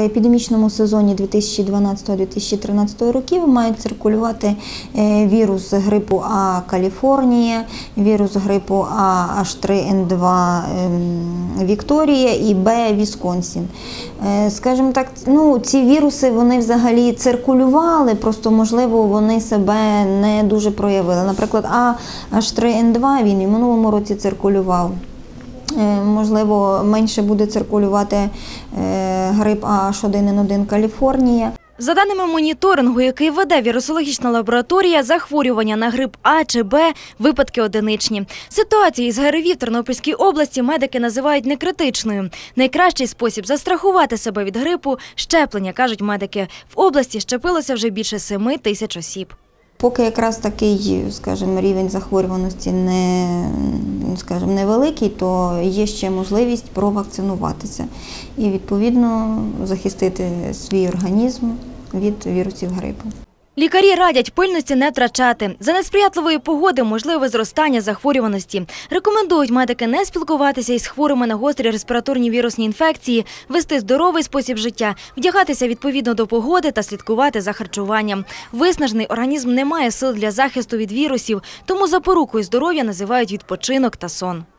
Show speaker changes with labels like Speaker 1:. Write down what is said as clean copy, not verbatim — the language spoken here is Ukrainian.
Speaker 1: епідемічному сезоні 2012-2013 років мають циркулювати вірус грипу А Каліфорнія, вірус грипу А H3N2 Вікторія і Б Вісконсін. Скажімо так, ці віруси, вони взагалі циркулювали, просто, можливо, вони себе не дуже проявили. Наприклад, А H3N2, він і в минулому році циркулював. Можливо, менше буде циркулювати грип А H1N1 Каліфорнія.
Speaker 2: За даними моніторингу, який веде вірусологічна лабораторія, захворювання на грип А чи Б – випадки одиничні. Ситуацію із ГРВІ в Тернопільській області медики називають некритичною. Найкращий спосіб застрахувати себе від грипу – щеплення, кажуть медики. В області щепилося вже більше 7 тисяч осіб.
Speaker 1: Поки якраз такий, скажімо, рівень захворюваності невеликий, то є ще можливість провакцинуватися і, відповідно, захистити свій організм від вірусів грипу.
Speaker 2: Лікарі радять пильності не втрачати. За несприятливої погоди можливе зростання захворюваності. Рекомендують медики не спілкуватися із хворими на гострі респіраторні вірусні інфекції, вести здоровий спосіб життя, вдягатися відповідно до погоди та слідкувати за харчуванням. Виснажений організм не має сил для захисту від вірусів, тому запорукою здоров'я називають відпочинок та сон.